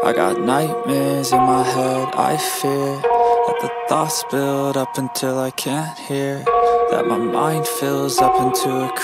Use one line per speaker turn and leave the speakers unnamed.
I got nightmares in my head, I fear that the thoughts build up until I can't hear, that my mind fills up into a